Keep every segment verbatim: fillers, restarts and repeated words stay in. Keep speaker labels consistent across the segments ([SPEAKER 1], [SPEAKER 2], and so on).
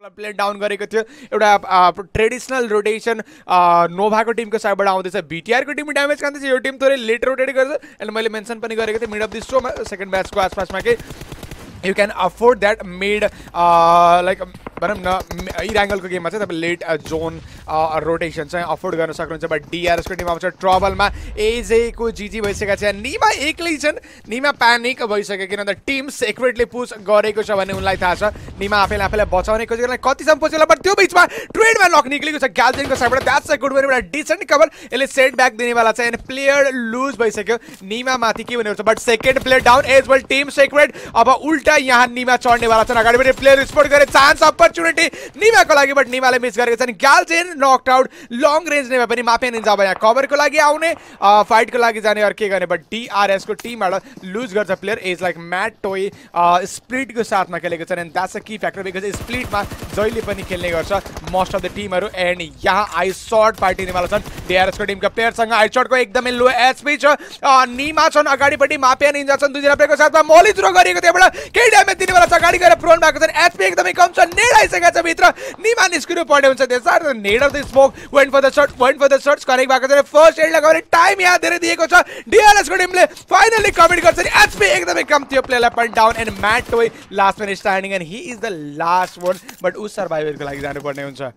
[SPEAKER 1] player down गरेको थियो एउटा ट्रेडिसनल रोटेसन नोभाको टिमको साइडबाट आउँदैछ बीटीआर को टिम ड्यामेज खाँदैछ यो टिम थोरै लेट रोटेट गर्छ एन्ड मैले मेन्सन पनि गरेको थिएँ मिड अफ द शोमा सेकेन्ड म्याचको आसपासमा के you can afford that mid like भनौँ न इराङ्गलको गेममा चाहिँ तपाईँ लेट जोन रोटेसन चाहिँ अफोर्ड गर्न सक्नुहुन्छ बट डिआरएसको टिम आउँछ ट्रबलमा एजेको जिजी भइसकेका छन् निमा एक्लै छन् निमा प्यानिक भइसक्यो किनभने टिम सेक्रेटली पुस गरेको छ भन्ने उनलाई थाहा छ निमा आफैले आफैलाई बचाउने खोजेको कतिसम्म पछिल्लो बट त्यो बिचमा ट्रेडमा लक निक्लेको छ ग्यालजेनको साइडबाट द्याट्स अ गुड वे एउटा डिसेन्ट कभर यसले सेट ब्याक दिनेवाला छ एन्ड प्लेयर लुज भइसक्यो निमा माथि के भनेको छ but second player down as well team secret अब उल्टा यहाँ निमा चढ्नेवाला छन् अगाडिबाट प्लेयर स्पोर्ट गरे चान्स अपर्च्युनिटी निमाको लागि बट निमाले मिस गरेको छन् Gyalzen knocked out long range नेमा पनि माफिया निन्जा अब यहाँ कभरको लागि आउने फाइटको लागि जाने अरू के गर्ने बट डिआरएसको टिमबाट लुज गर्छ player as like Matt Toy स्प्लिटको साथमा खेलेको छन् and that's a key factor because स्प्लिटमा जहिले पनि खेल्ने गर्छ मोस्ट अफ द टिमहरू एन्ड यहाँ आई सर्ट पार्टिनेवाला छन् डिआरएसको टिमका प्लेयरसँग आई सर्टको एकदमै लो एचपी छ निमा छन् अगाडिपट्टि माफिया निन्जा छन् दुईजना प्लेयरको साथमा मोली थ्रो गरिएको त्यहाँबाट केही ड्यामेज दिनेवाला छ अगाडि गएर प्रोन भएको छन् एचपी एकदमै कम छ नेड आइसकेको छ भित्र निमा निस्किनु पर्ने हुन्छ त्यसर need of the smoke went for the shot went for the shots connect भएको छ फर्स्ट एड लगाउने टाइम यहाँ धेरै दिएको छ डिआरएसको टिमले फाइनली कमिट गर्छ नि एचपी एकदमै कम थियो प्लेयरलाई पनि down and Matt Toy last man standing and he is the last one but ऊ सर्भाइभरको लागि जानुपर्ने हुन्छ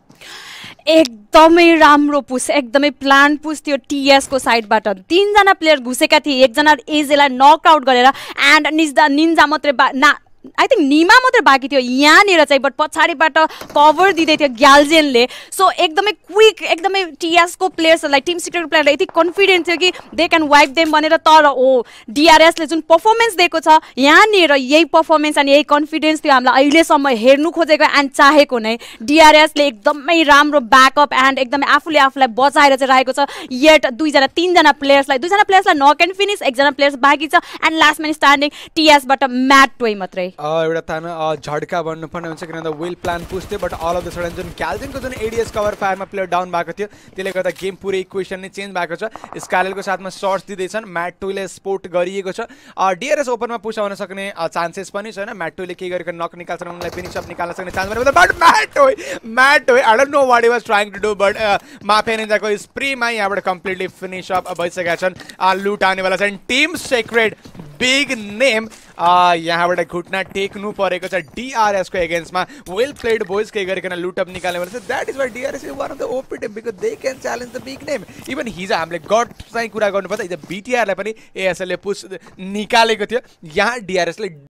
[SPEAKER 2] एकदमै राम्रो पुस एकदमै प्लान पुस थियो टीएस को साइडबाट तीनजना प्लेयर घुसेका थिए एकजना एजेलाई नकआउट गरेर एन्ड निन्जा निन्जा मात्रै ना आई थिङ्क निमा मात्रै बाँकी थियो यहाँनिर चाहिँ बट पछाडिबाट कभर दिँदै थियो ग्यालजेनले सो एकदमै क्विक एकदमै टिएसको प्लेयर्सहरूलाई टिम सिक्रेटको प्लेयरलाई यति कन्फिडेन्ट थियो कि दे क्यान वाइप देम भनेर तर ओ डिआरएसले जुन पर्फर्मेन्स दिएको छ यहाँनिर यही पर्फर्मेन्स अनि यही कन्फिडेन्स थियो हामीलाई अहिलेसम्म हेर्नु खोजेको एन्ड चाहेको नै डिआरएसले एकदमै राम्रो ब्याकअप एन्ड एकदमै आफूले आफूलाई बचाएर चाहिँ राखेको छ येट दुईजना तिनजना प्लेयर्सलाई दुईजना प्लेयर्सलाई नक एन्ड फिनिस एकजना प्लेयर्स बाँकी छ एन्ड लास्ट म्यान स्ट्यान्डिङ टिएसबाट म्याट टोय मात्रै
[SPEAKER 1] एउटा ताना झड्का भन्नुपर्ने हुन्छ किनभने वेल प्लान पुस थियो but all of the sudden जुन ग्यालजेनको जुन एडिएस कभर फायरमा प्लेयर डाउन भएको थियो त्यसले गर्दा गेम पुरै इक्वेसन नै चेन्ज भएको छ स्कालेलको साथमा सर्ट्स दिँदैछन् म्याट टोयले स्पोर्ट गरिएको छ डिआरएस ओपनमा पुस आउन सक्ने चान्सेस पनि छैन म्याट टोयले के गरेको नक निकाल्छन् उनलाई फिनिस अप निकाल्न सक्ने चान्स पनि but Matt Toy Matt Toy I don't know what he was trying to do but mafia निन्जाको स्प्रीमा यहाँबाट कम्प्लिटली फिनिस अप भइसकेका छन् लुट आनेवाला छन् टिम सेक्रेट बिग नेम यहाँबाट घुट्ना टेक्नु परेको छ डिआरएसको एगेन्स्टमा वेल प्लेड बोइज के गरिकन लुटअप निकाल्ने भनेर that is why DRS is one of the OP team because they can challenge the big name even हिजो हामीले गड चाहिँ कुरा गर्नुपर्दा हिजो बिटिआरलाई पनि एएसएलले पुस निकालेको थियो यहाँ डिआरएसले